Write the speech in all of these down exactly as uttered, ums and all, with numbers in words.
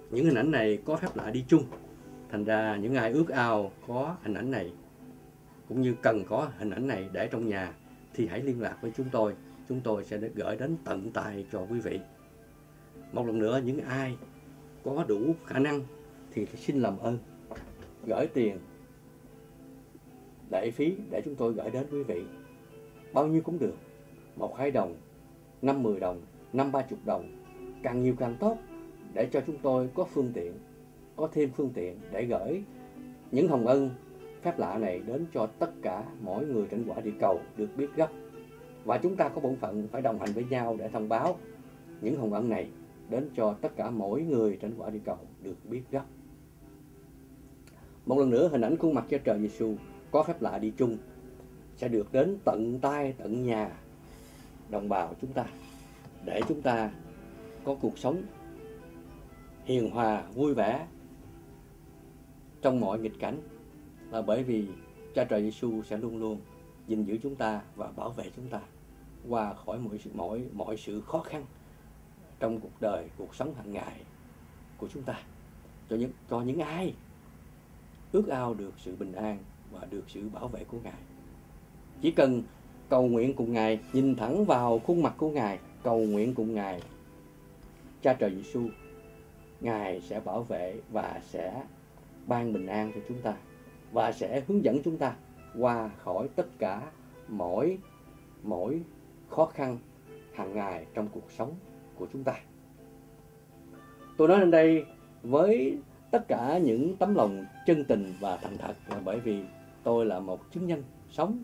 Những hình ảnh này có phép lạ đi chung. Thành ra những ai ước ao có hình ảnh này cũng như cần có hình ảnh này để trong nhà thì hãy liên lạc với chúng tôi. Chúng tôi sẽ gửi đến tận tay cho quý vị. Một lần nữa, những ai có đủ khả năng thì xin làm ơn gửi tiền lệ phí để chúng tôi gửi đến quý vị. Bao nhiêu cũng được, một hai đồng, năm mười đồng, năm ba chục đồng, càng nhiều càng tốt, để cho chúng tôi có phương tiện, có thêm phương tiện để gửi những hồng ân phép lạ này đến cho tất cả mỗi người trên quả địa cầu được biết gấp. Và chúng ta có bổn phận phải đồng hành với nhau để thông báo những hồng ân này đến cho tất cả mỗi người trên quả địa cầu được biết gấp. Một lần nữa, hình ảnh khuôn mặt Cha Trời Giêsu có phép lạ đi chung sẽ được đến tận tay, tận nhà đồng bào chúng ta, để chúng ta có cuộc sống hiền hòa, vui vẻ trong mọi nghịch cảnh. Là bởi vì Cha Trời Giêsu sẽ luôn luôn gìn giữ chúng ta và bảo vệ chúng ta qua khỏi mọi sự, mọi, mọi sự khó khăn trong cuộc đời, cuộc sống hàng ngày của chúng ta. Cho những, cho những ai ước ao được sự bình an và được sự bảo vệ của Ngài, chỉ cần cầu nguyện cùng Ngài, nhìn thẳng vào khuôn mặt của Ngài, cầu nguyện cùng Ngài, Cha Trời Giêsu, Ngài sẽ bảo vệ và sẽ ban bình an cho chúng ta, và sẽ hướng dẫn chúng ta qua khỏi tất cả mỗi mỗi khó khăn hàng ngày trong cuộc sống của chúng ta. Tôi nói đến đây với tất cả những tấm lòng chân tình và thành thật, là bởi vì tôi là một chứng nhân sống.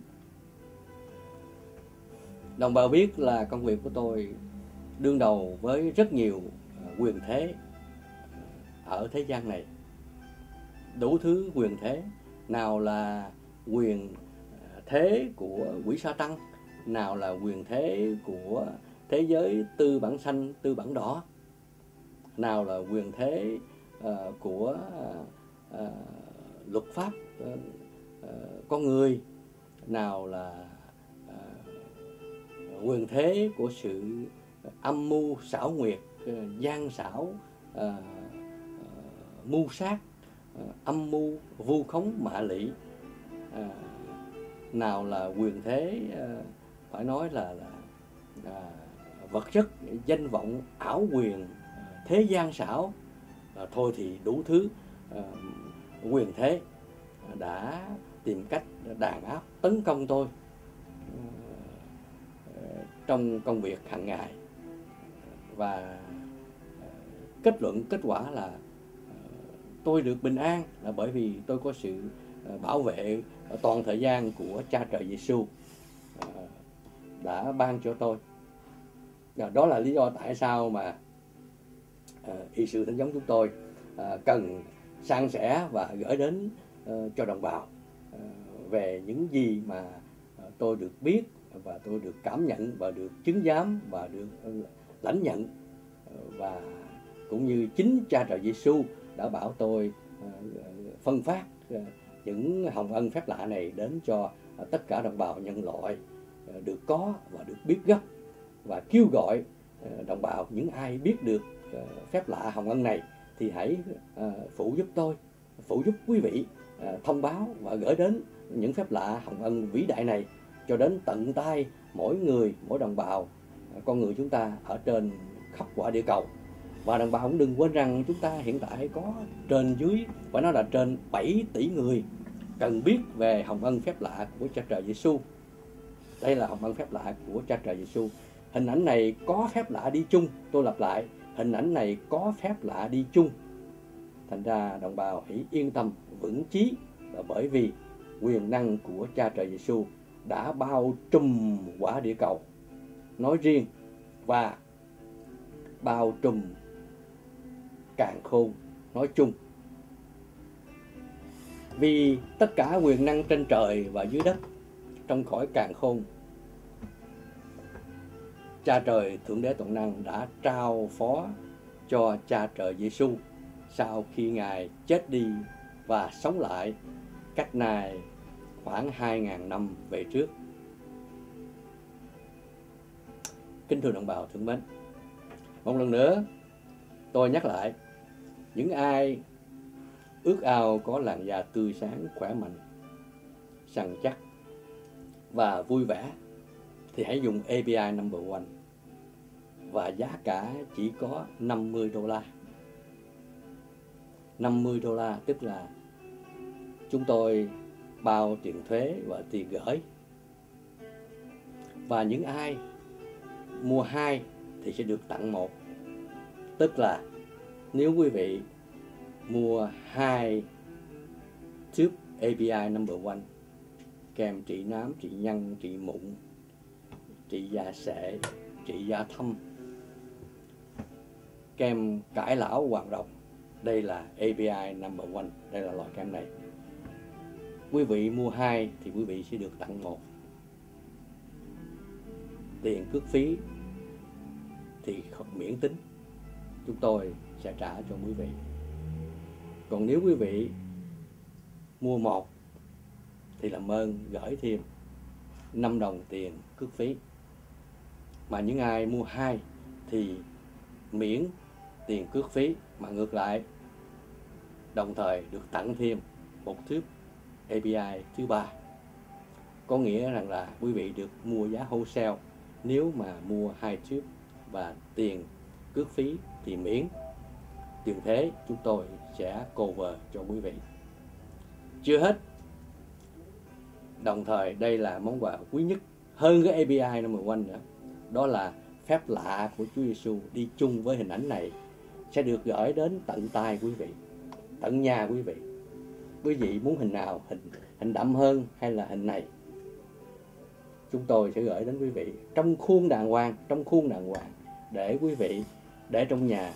Đồng bào biết là công việc của tôi đương đầu với rất nhiều quyền thế ở thế gian này. Đủ thứ quyền thế, nào là quyền thế của quỷ sa tăng, nào là quyền thế của thế giới tư bản xanh, tư bản đỏ, nào là quyền thế uh, của uh, uh, luật pháp uh, uh, con người, nào là uh, quyền thế của sự âm mưu xảo quyệt, uh, gian xảo, uh, uh, mưu sát, uh, âm mưu vu khống mạ lị, uh, nào là quyền thế uh, phải nói là, là uh, vật chất, danh vọng, ảo quyền, uh, thế gian xảo, uh, thôi thì đủ thứ uh, quyền thế đã tìm cách đàn áp, tấn công tôi uh, trong công việc hàng ngày. Và uh, kết luận, kết quả là uh, tôi được bình an là bởi vì tôi có sự uh, bảo vệ toàn thời gian của Cha Trời Giêsu uh, đã ban cho tôi. Và đó là lý do tại sao mà uh, y sư Thánh giống chúng tôi uh, cần san sẻ và gửi đến uh, cho đồng bào uh, về những gì mà uh, tôi được biết và tôi được cảm nhận và được chứng giám và được uh, lãnh nhận, uh, và cũng như chính Cha Trời Giêsu đã bảo tôi uh, phân phát uh, những hồng ân phép lạ này đến cho uh, tất cả đồng bào nhân loại uh, được có và được biết gấp, và kêu gọi uh, đồng bào, những ai biết được uh, phép lạ hồng ân này thì hãy uh, phụ giúp tôi, phụ giúp quý vị uh, thông báo và gửi đến những phép lạ hồng ân vĩ đại này cho đến tận tay mỗi người, mỗi đồng bào, uh, con người chúng ta ở trên khắp quả địa cầu. Và đồng bào cũng đừng quên rằng chúng ta hiện tại có trên dưới, phải nói là trên bảy tỷ người cần biết về hồng ân phép lạ của Cha Trời Giêsu. Đây là hồng ân phép lạ của Cha Trời Giêsu. Hình ảnh này có phép lạ đi chung, tôi lặp lại, hình ảnh này có phép lạ đi chung. Thành ra đồng bào hãy yên tâm, vững chí, là bởi vì quyền năng của Cha Trời Giêsu đã bao trùm quả địa cầu nói riêng và bao trùm càn khôn nói chung. Vì tất cả quyền năng trên trời và dưới đất, trong cõi càn khôn, Cha Trời Thượng Đế Toàn Năng đã trao phó cho Cha Trời Giêsu sau khi Ngài chết đi và sống lại cách nay khoảng hai nghìn năm về trước. Kính thưa đồng bào thương mến, một lần nữa tôi nhắc lại, Những ai ước ao có làn da tươi sáng, khỏe mạnh, săn chắc và vui vẻ thì hãy dùng a pê i Number One, và giá cả chỉ có năm mươi đô la. năm mươi đô la tức là chúng tôi bao tiền thuế và tiền gửi. Và những ai mua hai thì sẽ được tặng một. Tức là nếu quý vị mua hai tube a pê i Number One, kèm trị nám, trị nhăn, trị mụn, trị da sệ, trị da thâm, kem cải lão hoàng rồng, đây là a pê i Number One, đây là loại kem này. Quý vị mua hai thì quý vị sẽ được tặng một. Tiền cước phí thì không miễn tính, chúng tôi sẽ trả cho quý vị. Còn nếu quý vị mua một thì làm ơn gửi thêm năm đồng tiền cước phí. Mà những ai mua hai thì miễn tiền cước phí, mà ngược lại đồng thời được tặng thêm một tube a pê i thứ ba. Có nghĩa rằng là quý vị được mua giá wholesale nếu mà mua hai tube, và tiền cước phí thì miễn. Tiền thế chúng tôi sẽ cover cho quý vị. Chưa hết, đồng thời đây là món quà quý nhất hơn cái a pê i Number One nữa. Đó là phép lạ của Chúa Giêsu đi chung với hình ảnh này sẽ được gửi đến tận tay quý vị, tận nhà quý vị. Quý vị muốn hình nào, hình hình đậm hơn hay là hình này, chúng tôi sẽ gửi đến quý vị trong khuôn đàng hoàng, trong khuôn đàng hoàng để quý vị để trong nhà.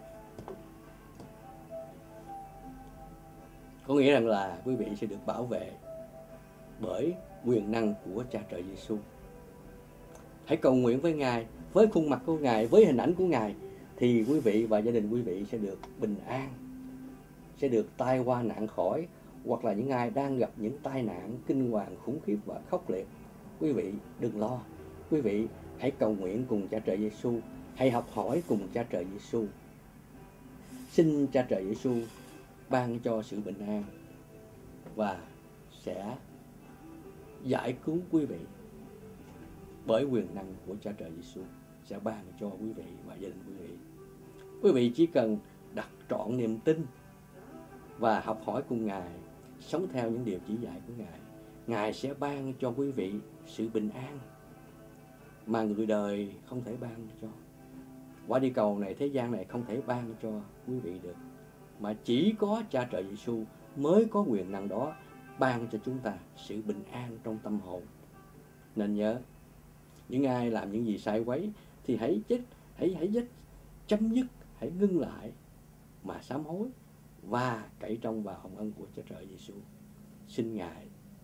Có nghĩa rằng là quý vị sẽ được bảo vệ bởi quyền năng của Cha Trời Giêsu. Hãy cầu nguyện với Ngài, với khuôn mặt của Ngài, với hình ảnh của Ngài, thì quý vị và gia đình quý vị sẽ được bình an, sẽ được tai qua nạn khỏi. Hoặc là những ai đang gặp những tai nạn kinh hoàng, khủng khiếp và khốc liệt, quý vị đừng lo. Quý vị hãy cầu nguyện cùng Cha Trời Giêsu, hãy học hỏi cùng Cha Trời Giêsu. Xin Cha Trời Giêsu ban cho sự bình an và sẽ giải cứu quý vị bởi quyền năng của Cha Trời Giêsu, sẽ ban cho quý vị và gia đình quý vị. Quý vị chỉ cần đặt trọn niềm tin và học hỏi cùng Ngài, sống theo những điều chỉ dạy của Ngài, Ngài sẽ ban cho quý vị sự bình an mà người đời không thể ban cho. Quả địa cầu này, thế gian này không thể ban cho quý vị được, mà chỉ có Cha Trời Giêsu mới có quyền năng đó, ban cho chúng ta sự bình an trong tâm hồn. Nên nhớ, những ai làm những gì sai quấy thì hãy chết, hãy hãy chết, chấm dứt, hãy ngưng lại mà sám hối và cậy trông vào hồng ân của Cha Trời Giêsu. Xin Ngài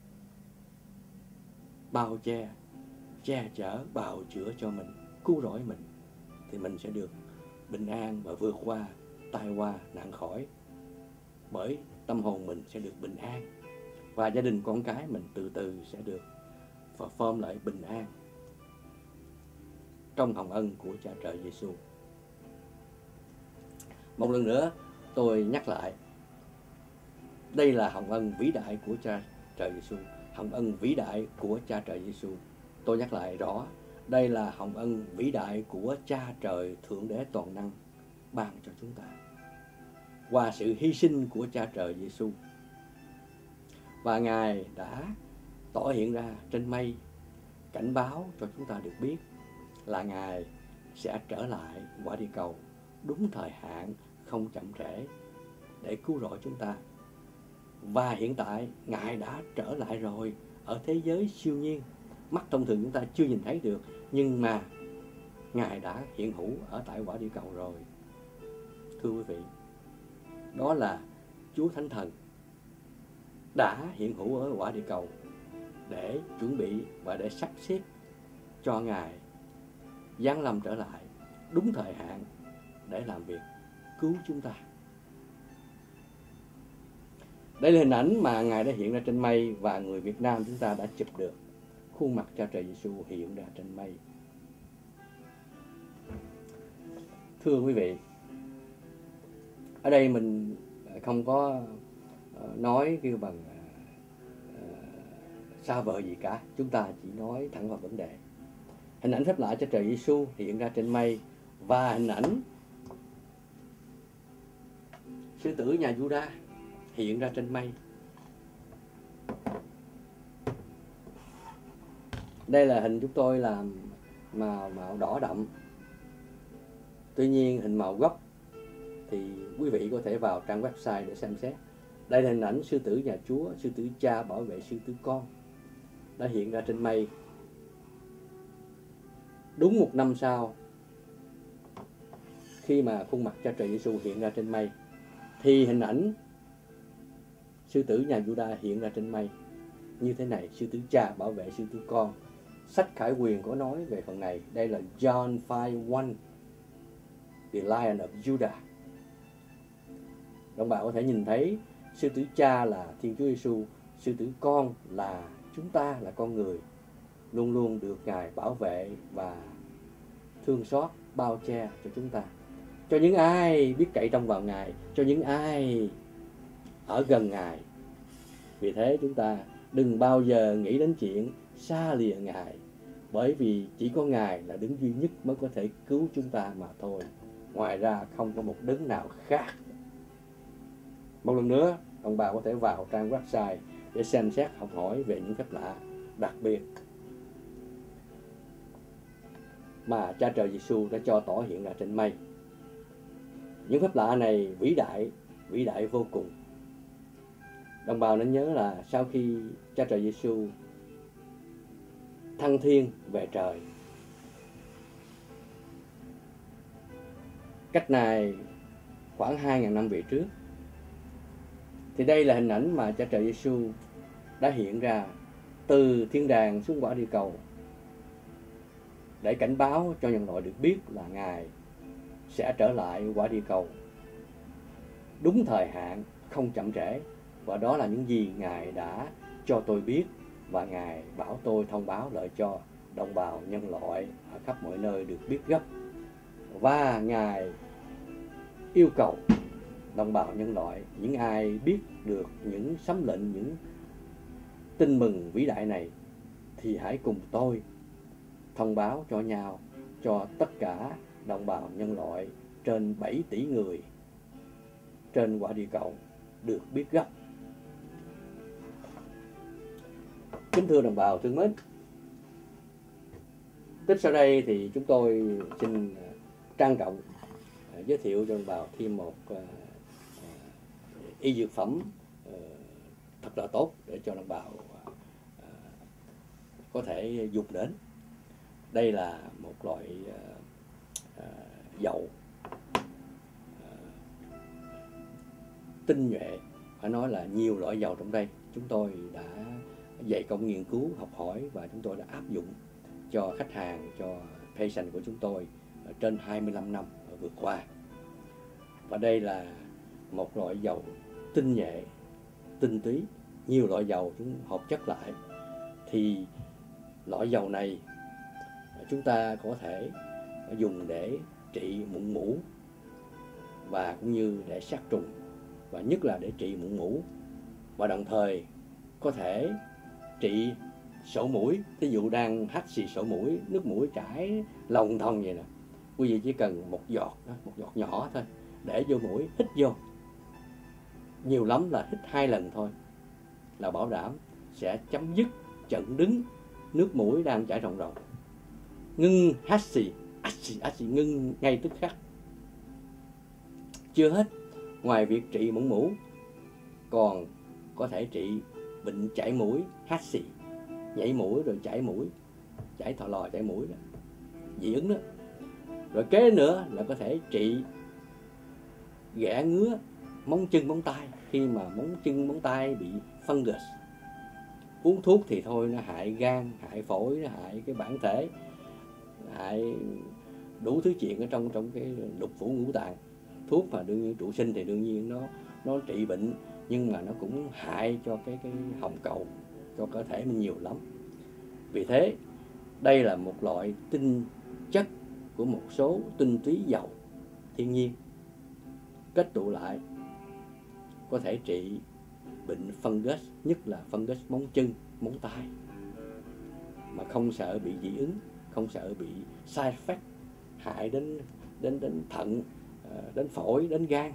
bao che, che chở, bào chữa cho mình, cứu rỗi mình, thì mình sẽ được bình an và vượt qua tai qua nạn khỏi. Bởi tâm hồn mình sẽ được bình an, và gia đình con cái mình từ từ sẽ được và form lại bình an trong hồng ân của Cha Trời Giêsu. Một lần nữa tôi nhắc lại, đây là hồng ân vĩ đại của Cha Trời Giêsu, hồng ân vĩ đại của Cha Trời Giêsu. Tôi nhắc lại rõ, đây là hồng ân vĩ đại của Cha Trời Thượng Đế Toàn Năng ban cho chúng ta qua sự hy sinh của Cha Trời Giêsu. Và Ngài đã tỏ hiện ra trên mây, cảnh báo cho chúng ta được biết là Ngài sẽ trở lại quả địa cầu đúng thời hạn, không chậm trễ, để cứu rỗi chúng ta. Và hiện tại Ngài đã trở lại rồi ở thế giới siêu nhiên, mắt thông thường chúng ta chưa nhìn thấy được, nhưng mà Ngài đã hiện hữu ở tại quả địa cầu rồi. Thưa quý vị, đó là Chúa Thánh Thần đã hiện hữu ở quả địa cầu để chuẩn bị và để sắp xếp cho Ngài giáng lâm trở lại đúng thời hạn để làm việc cứu chúng ta. Đây là hình ảnh mà Ngài đã hiện ra trên mây, và người Việt Nam chúng ta đã chụp được khuôn mặt Cha Trời Giêsu hiện ra trên mây. Thưa quý vị, Ở đây mình không có nói kêu bằng xa vời gì cả, chúng ta chỉ nói thẳng vào vấn đề. Hình ảnh phép lạ cho trời Giêsu hiện ra trên mây, và hình ảnh sư tử nhà Juda hiện ra trên mây. Đây là hình chúng tôi làm màu màu đỏ đậm. Tuy nhiên hình màu gốc thì quý vị có thể vào trang website để xem xét. Đây là hình ảnh sư tử nhà Chúa, sư tử cha bảo vệ sư tử con, đã hiện ra trên mây. Đúng một năm sau, khi mà khuôn mặt Cha Trời Giêsu hiện ra trên mây, thì hình ảnh sư tử nhà Juda hiện ra trên mây như thế này: sư tử cha bảo vệ sư tử con. Sách Khải Huyền có nói về phần này. Đây là John five one, The Lion of Judah. Đồng bào có thể nhìn thấy sư tử cha là Thiên Chúa Giêsu, sư tử con là chúng ta, là con người, luôn luôn được Ngài bảo vệ và thương xót, bao che cho chúng ta, cho những ai biết cậy trông vào Ngài, cho những ai ở gần Ngài. Vì thế chúng ta đừng bao giờ nghĩ đến chuyện xa lìa Ngài, bởi vì chỉ có Ngài là đấng duy nhất mới có thể cứu chúng ta mà thôi. Ngoài ra không có một đấng nào khác. Một lần nữa, ông bà có thể vào trang website để xem xét, học hỏi về những phép lạ đặc biệt mà Cha Trời Giêsu đã cho tỏ hiện ra trên mây. Những phép lạ này vĩ đại, vĩ đại vô cùng. Đồng bào nên nhớ là sau khi Cha Trời Giêsu thăng thiên về trời, cách này khoảng hai nghìn năm về trước, thì đây là hình ảnh mà Cha Trời Giêsu đã hiện ra từ thiên đàng xuống quả địa cầu để cảnh báo cho nhân loại được biết là Ngài sẽ trở lại quả địa cầu đúng thời hạn, không chậm trễ. Và đó là những gì Ngài đã cho tôi biết, và Ngài bảo tôi thông báo lại cho đồng bào nhân loại ở khắp mọi nơi được biết gấp. Và Ngài yêu cầu đồng bào nhân loại, những ai biết được những sấm lệnh, những tin mừng vĩ đại này, thì hãy cùng tôi thông báo cho nhau, cho tất cả đồng bào nhân loại trên bảy tỷ người trên quả địa cầu được biết gấp. Kính thưa đồng bào thương mến, tiếp sau đây thì chúng tôi xin trang trọng giới thiệu cho đồng bào thêm một uh, uh, y dược phẩm uh, thật là tốt để cho đồng bào uh, uh, có thể dùng đến. Đây là một loại uh, uh, dầu uh, tinh nhuệ, phải nói là nhiều loại dầu trong đây. Chúng tôi đã dày công nghiên cứu, học hỏi và chúng tôi đã áp dụng cho khách hàng, cho patient của chúng tôi trên hai mươi lăm năm vừa qua. Và đây là một loại dầu tinh nhuệ, tinh túy, nhiều loại dầu chúng hợp chất lại. Thì loại dầu này chúng ta có thể dùng để trị mụn mủ và cũng như để sát trùng, và nhất là để trị mụn mủ, và đồng thời có thể trị sổ mũi. Ví dụ đang hắt xì sổ mũi, nước mũi chảy lòng thòng vậy nè, quý vị chỉ cần một giọt, một giọt nhỏ thôi, để vô mũi, hít vô, nhiều lắm là hít hai lần thôi, là bảo đảm sẽ chấm dứt trận đứng nước mũi đang chảy ròng ròng, ngưng hắt xì, hắt xì, hắt xì, ngưng ngay tức khắc. Chưa hết, ngoài việc trị mụn mủ, còn có thể trị bệnh chảy mũi, hắt xì, nhảy mũi rồi chảy mũi, chảy thò lò chảy mũi đó, dị ứng đó. Rồi kế nữa là có thể trị ghẻ ngứa móng chân móng tay, khi mà móng chân móng tay bị fungus. Uống thuốc thì thôi, nó hại gan, hại phổi, nó hại cái bản thể, hại đủ thứ chuyện ở trong trong cái lục phủ ngũ tạng. Thuốc mà đương nhiên trụ sinh thì đương nhiên nó nó trị bệnh, nhưng mà nó cũng hại cho cái cái hồng cầu, cho cơ thể mình nhiều lắm. Vì thế đây là một loại tinh chất của một số tinh túy dầu thiên nhiên. kết tụ lại, có thể trị bệnh fungus, nhất là fungus móng chân, móng tay, mà không sợ bị dị ứng, không sợ bị side effect hại đến đến đến thận, đến phổi, đến gan.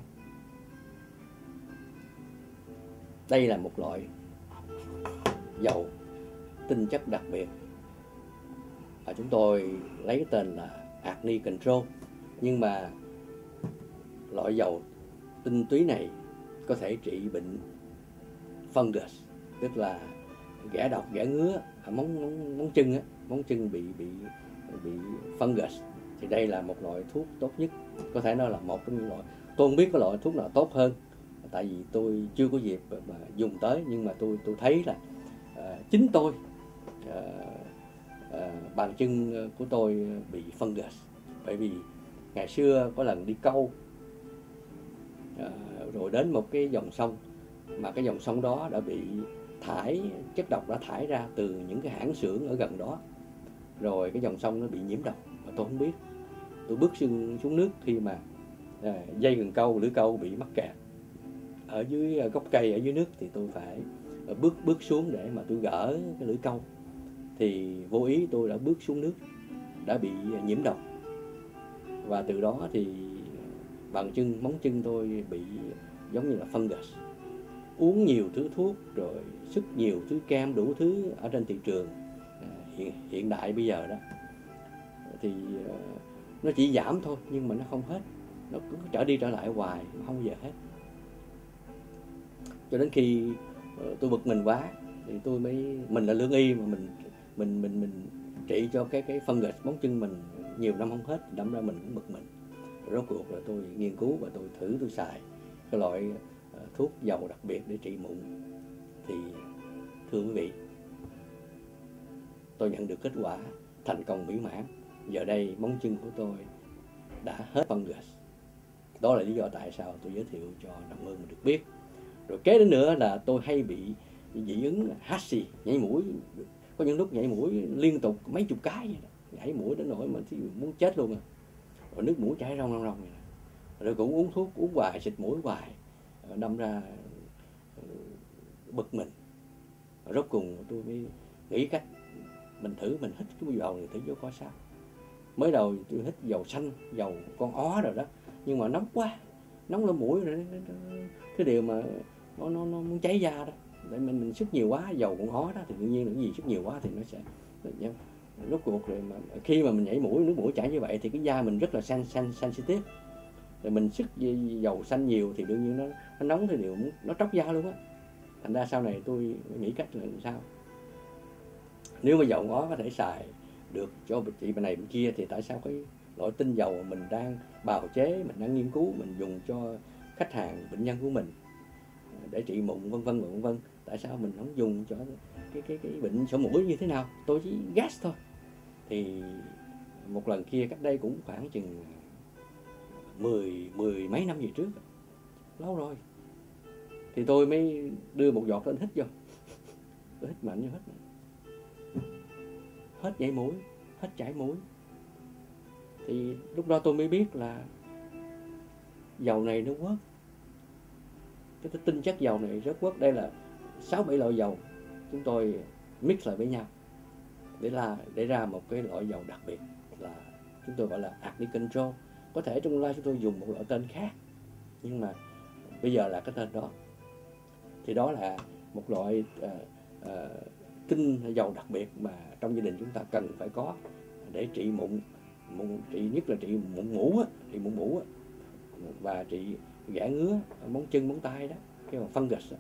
Đây là một loại dầu tinh chất đặc biệt và chúng tôi lấy cái tên là Acne Control. Nhưng mà loại dầu tinh túy này có thể trị bệnh fungus, tức là ghẻ độc, ghẻ ngứa ở móng móng móng chân á, móng chân bị bị bị fungus, thì đây là một loại thuốc tốt nhất. Có thể nói là một trong những loại, tôi không biết có loại thuốc nào tốt hơn, tại vì tôi chưa có dịp mà dùng tới, nhưng mà tôi tôi thấy là uh, chính tôi uh, uh, bàn chân của tôi bị fungus, bởi vì ngày xưa có lần đi câu uh, rồi đến một cái dòng sông mà cái dòng sông đó đã bị thải, chất độc đã thải ra từ những cái hãng xưởng ở gần đó, rồi cái dòng sông nó bị nhiễm độc mà tôi không biết. Tôi bước xuống, xuống nước khi mà à, dây cần câu, lưỡi câu bị mắc kẹt ở dưới gốc cây ở dưới nước, thì tôi phải bước bước xuống để mà tôi gỡ cái lưỡi câu, thì vô ý tôi đã bước xuống nước, đã bị nhiễm độc, và từ đó thì bàn chân, móng chân tôi bị giống như là fungus. Uống nhiều thứ thuốc rồi sức nhiều thứ kem đủ thứ ở trên thị trường à, hiện, hiện đại bây giờ đó, thì uh, nó chỉ giảm thôi nhưng mà nó không hết, nó cứ trở đi trở lại hoài, không bao giờ hết. Cho đến khi uh, tôi bực mình quá thì tôi mới, mình là lương y mà mình mình mình mình trị cho cái cái fungus móng chân mình nhiều năm không hết, đâm ra mình cũng bực mình. Rốt cuộc là tôi nghiên cứu và tôi thử, tôi xài cái loại uh, thuốc dầu đặc biệt để trị mụn. Thì thưa quý vị, tôi nhận được kết quả thành công mỹ mãn. Giờ đây móng chân của tôi đã hết fungus. Đó là lý do tại sao tôi giới thiệu cho đồng hương được biết. Rồi kế đến nữa là tôi hay bị dị ứng hát xì, nhảy mũi. Có những lúc nhảy mũi liên tục mấy chục cái vậy đó. Nhảy mũi đến nỗi mà muốn chết luôn à. Rồi nước mũi chảy rong rong rong vậy đó. Rồi cũng uống thuốc, uống hoài, xịt mũi hoài, đâm ra bực mình. Rồi rốt cùng tôi mới nghĩ cách mình thử, mình hít cái dầu này thử vô coi sao. Mới đầu tôi hít dầu xanh, dầu con ó rồi đó, nhưng mà nóng quá, nóng lên mũi rồi, cái điều mà nó nó nó muốn cháy da đó. Để mình mình sức nhiều quá, dầu con ó đó thì tự nhiên là cái gì sức nhiều quá thì nó sẽ rốt cuộc rồi mà khi mà mình nhảy mũi, nước mũi chảy như vậy thì cái da mình rất là sen, sen, sensitive. Rồi mình sức dầu xanh nhiều thì đương nhiên nó, nó nóng thì điều nó tróc da luôn á. Thành ra sau này tôi nghĩ cách là làm sao, nếu mà dầu ngó có thể xài được cho chị bên này bên kia, thì tại sao cái loại tinh dầu mình đang bào chế, mình đang nghiên cứu, mình dùng cho khách hàng, bệnh nhân của mình để trị mụn vân vân vân vân, tại sao mình không dùng cho cái cái cái bệnh sổ mũi như thế nào? Tôi chỉ gas thôi. Thì một lần kia cách đây cũng khoảng chừng mười mười mấy năm về trước, lâu rồi, thì tôi mới đưa một giọt lên hít vô. Tôi hít mạnh vô, hít mạnh. Hết nhảy mũi, hết chảy mũi. Thì lúc đó tôi mới biết là dầu này nó work. Cái tinh chất dầu này rất work. Đây là sáu bảy loại dầu chúng tôi mix lại với nhau để là để ra một cái loại dầu đặc biệt, là chúng tôi gọi là Acne Control. Có thể trong lai chúng tôi dùng một loại tên khác, nhưng mà bây giờ là cái tên đó. Thì đó là một loại uh, uh, tinh dầu đặc biệt mà trong gia đình chúng ta cần phải có để trị mụn, mụn trị nhất là trị mụn mủ á, trị mụn mủ á, và trị ghẻ ngứa móng chân, móng tay đó, cái mà fungus á.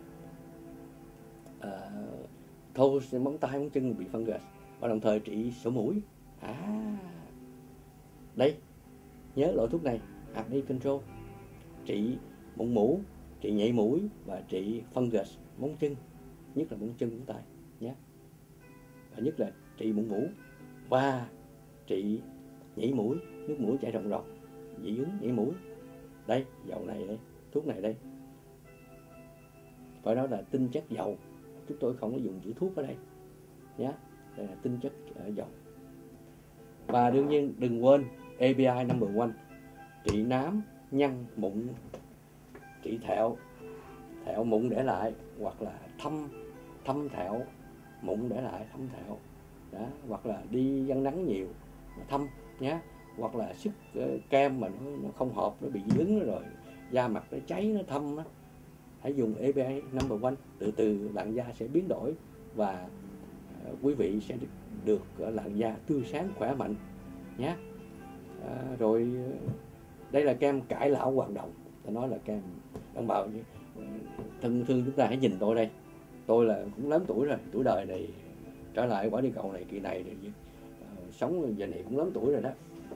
À, thô móng tay, móng chân bị fungus, và đồng thời trị sổ mũi. À, đây, nhớ loại thuốc này, Acne Control, trị mụn mủ, trị nhảy mũi và trị fungus móng chân, nhất là móng chân, móng tay nhé. Và nhất là trị mụn mủ và trị nhảy mũi, nước mũi chảy ròng ròng, dị ứng nhảy mũi. Đây, dầu này đây, thuốc này đây. Và đó là tinh chất dầu. Chúng tôi không có dùng chữ thuốc ở đây nhé. Đây là tinh chất uh, dầu. Và đương nhiên đừng quên a pê i number one, trị nám, nhân mụn trị thẹo, thẹo mụn để lại, hoặc là thâm thâm thẹo mụn để lại, thâm thẹo đó, hoặc là đi giăng nắng nhiều thâm nhé, hoặc là sức uh, kem mà nó, nó không hợp, nó bị đứng rồi da mặt nó cháy, nó thâm đó. Hãy dùng a pê i Number One, từ từ làn da sẽ biến đổi và uh, quý vị sẽ được, được uh, làn da tươi sáng khỏe mạnh nhé. Uh, rồi uh, đây là kem cải lão hoạt động. Ta nói là kem đồng bào như thân thương chúng ta hãy nhìn tôi đây, tôi là cũng lớn tuổi rồi, tuổi đời này trở lại quả địa cầu này kỳ này thì, uh, sống giờ này cũng lớn tuổi rồi đó.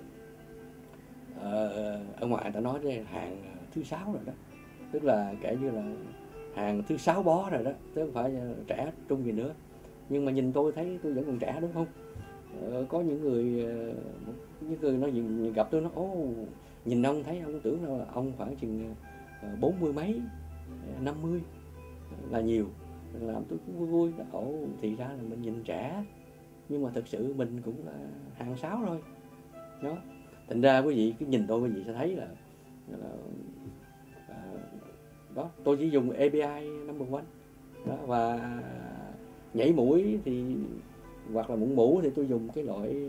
Uh, ở ngoài ta nói đây hàng thứ sáu rồi đó, tức là kể như là hàng thứ sáu bó rồi đó, chứ không phải trẻ trung gì nữa. Nhưng mà nhìn tôi thấy tôi vẫn còn trẻ, đúng không? Uh, có những người uh, những người nó nhìn, gặp tôi nó ô, nhìn ông thấy ông tưởng đâu là ông khoảng chừng bốn mươi mấy, năm mươi là nhiều, làm tôi cũng vui vui. Ồ, thì ra là mình nhìn trẻ, nhưng mà thực sự mình cũng là hàng sáu rồi đó. Thành ra quý vị cứ nhìn tôi, quý vị sẽ thấy là, là à, đó, tôi chỉ dùng a pê i Number One đó. Và nhảy mũi thì hoặc là mụn mủ thì tôi dùng cái loại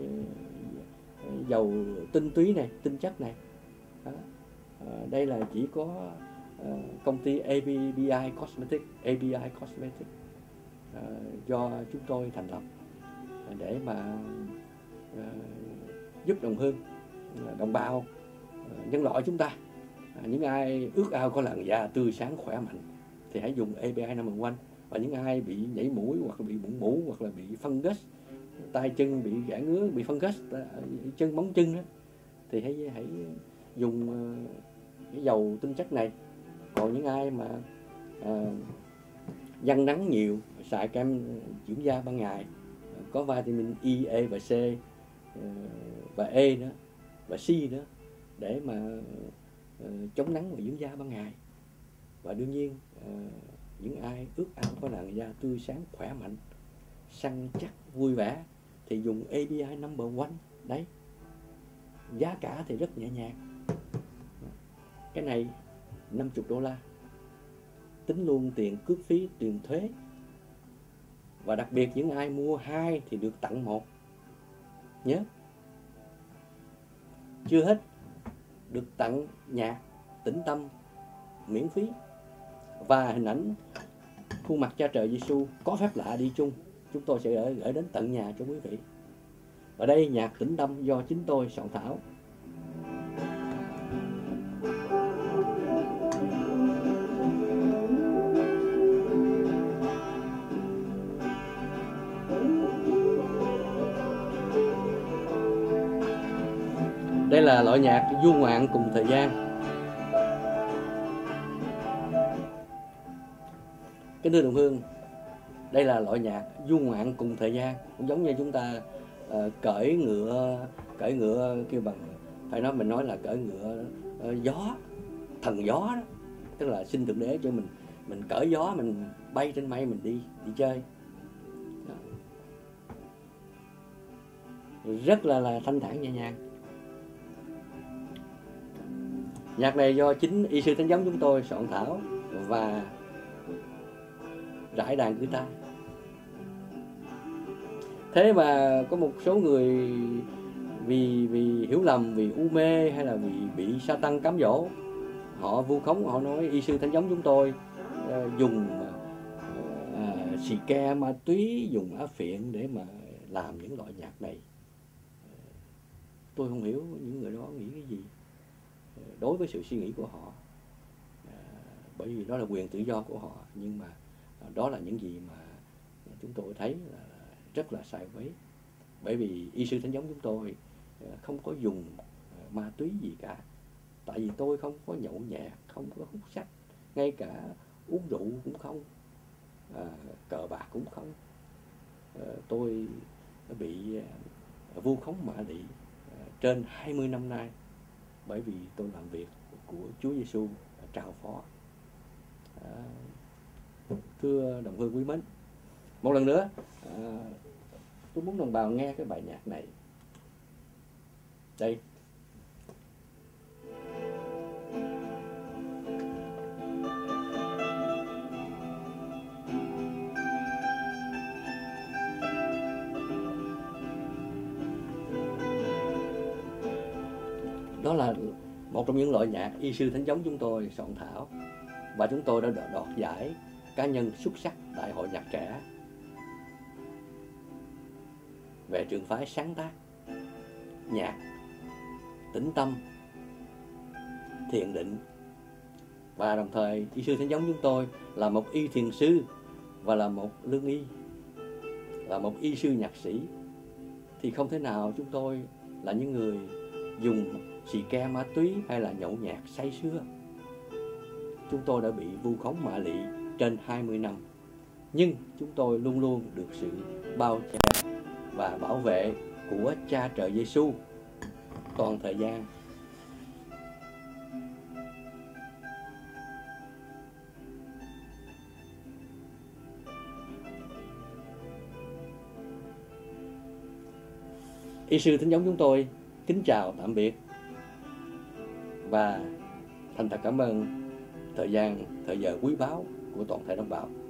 dầu tinh túy này, tinh chất này đó. À, đây là chỉ có uh, công ty a pê i Cosmetics, a pê i Cosmetics uh, do chúng tôi thành lập để mà uh, giúp đồng hương, đồng bào, uh, nhân loại chúng ta, uh, những ai ước ao có làn da tươi sáng khỏe mạnh thì hãy dùng a pê i Number One. Và những ai bị nhảy mũi hoặc là bị mụn mủ hoặc là bị fungus tay chân, bị gãi ngứa, bị fungus chân móng chân đó, thì hãy hãy dùng uh, cái dầu tinh chất này. Còn những ai mà uh, giăng nắng nhiều, xài kem dưỡng da ban ngày có vitamin E, A và C uh, và E nữa và C nữa để mà uh, chống nắng và dưỡng da ban ngày. Và đương nhiên uh, những ai ước ao có làn da tươi sáng khỏe mạnh, săn chắc vui vẻ thì dùng a pê i Number One đấy. Giá cả thì rất nhẹ nhàng, cái này năm mươi đô la, tính luôn tiền cước phí, tiền thuế. Và đặc biệt những ai mua hai thì được tặng một nhớ. Chưa hết, được tặng nhạc tĩnh tâm miễn phí và hình ảnh khuôn mặt Cha Trời Giêsu có phép lạ đi chung. Chúng tôi sẽ gửi, gửi đến tận nhà cho quý vị. Và đây nhạc tĩnh tâm do chính tôi soạn thảo. Đây là loại nhạc du ngoạn cùng thời gian. Kính thưa đồng hương, đây là loại nhạc du ngoạn cùng thời gian, cũng giống như chúng ta uh, cởi ngựa, cởi ngựa kêu bằng, phải nói mình nói là cởi ngựa uh, gió, thần gió đó, tức là xin Thượng Đế cho mình mình cởi gió, mình bay trên mây, mình đi đi chơi đó. Rất là là thanh thản nhẹ nhàng. Nhạc này do chính y sư Thánh Giống chúng tôi soạn thảo và rải đàn guitar. Thế mà có một số người vì vì hiểu lầm, vì u mê hay là vì bị Satan cám dỗ, họ vu khống, họ nói y sư Thánh Giống chúng tôi uh, dùng uh, xì ke, ma túy, dùng á phiện để mà làm những loại nhạc này. Uh, tôi không hiểu những người đó nghĩ cái gì uh, đối với sự suy nghĩ của họ, uh, bởi vì đó là quyền tự do của họ. Nhưng mà uh, đó là những gì mà chúng tôi thấy là rất là sai quấy. Bởi vì y sư Thánh Giống chúng tôi không có dùng ma túy gì cả. Tại vì tôi không có nhậu nhẹt, không có hút sách, ngay cả uống rượu cũng không, à, cờ bạc cũng không. À, tôi bị vu khống mạ lị à, trên hai mươi năm nay, bởi vì tôi làm việc của Chúa Giêsu trao phó. À, thưa đồng hương quý mến, một lần nữa à, tôi muốn đồng bào nghe cái bài nhạc này. Đây. Đó là một trong những loại nhạc y sư thánh giống chúng tôi soạn thảo, và chúng tôi đã đoạt giải cá nhân xuất sắc tại hội nhạc trẻ về trường phái sáng tác nhạc tĩnh tâm, thiền định. Và đồng thời y sư thánh giống chúng tôi là một y thiền sư và là một lương y, là một y sư nhạc sĩ, thì không thể nào chúng tôi là những người dùng xì ke ma túy hay là nhậu nhạt say sưa. Chúng tôi đã bị vu khống mạ lị trên hai mươi năm, nhưng chúng tôi luôn luôn được sự bao che và bảo vệ của Cha Trời Giêsu toàn thời gian. Y sư thánh giống chúng tôi kính chào tạm biệt và thành thật cảm ơn thời gian, thời giờ quý báu của toàn thể đồng bào.